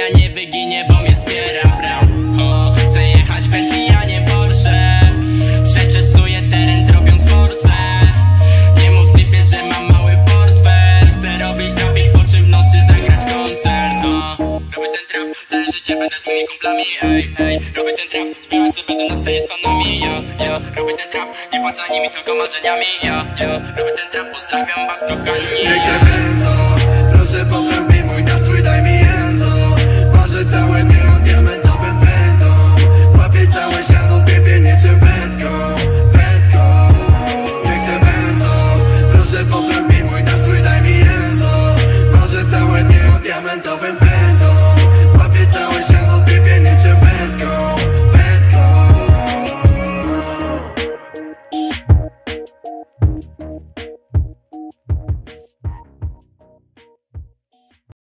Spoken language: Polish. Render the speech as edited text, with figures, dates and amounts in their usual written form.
nie wyginie, bo mnie wspiera. Chcę jechać Bentley, a nie Porsche. Przeczesuję teren, robiąc forsę. Nie mów typie, że mam mały portfel. Chcę robić trapik, po czym w nocy zagrać koncert. Robię ten trap, całe życie będę z moimi kumplami. Robię ten trap, śpiewać sobie będę na scenie z fanami. Robię ten trap, nie płacę nimi, tylko marzeniami. Robię ten trap, pozdrawiam was kochani. Niech te benzo, proszę popraw mi mój nastrój, daj mi jędzo. Marzę całe dnie o diamentowym wędą. Łapię całe siano, typie niczym wędką. Niech te benzo, proszę popraw mi mój nastrój, daj mi jędzo. Marzę całe dnie o diamentowym